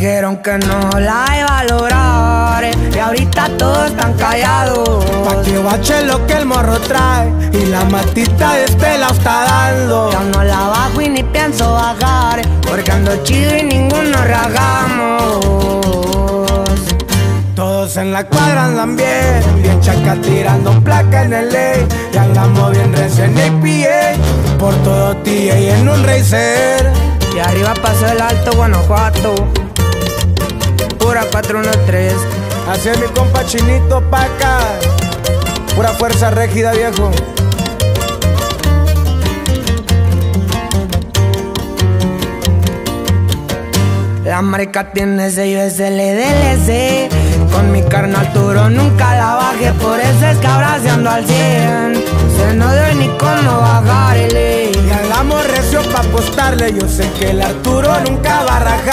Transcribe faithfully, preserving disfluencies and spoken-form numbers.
dijeron que no la iba a lograr y ahorita todos están callados. Pa' que bache lo que el morro trae y la matita de este la está dando. Ya no la bajo y ni pienso bajar, porque ando chido y ninguno ragamos. Todos en la cuadra andan bien, bien chaca tirando placa en el ley. Y andamos bien recién en A P A, por todo T A en un racer. Y arriba pasó el Alto Guanajuato, pura cuatro uno tres. Así es mi compa Chinito pa' acá, pura fuerza rígida, viejo. La marca tiene sello S L D L C. Con mi carnal Turo nunca la bajé, por eso es que ahora se ando al cien. Se no debe ni cómo bajarle. Y andamos recio pa' apostarle, yo sé que el Arturo nunca va a rajar.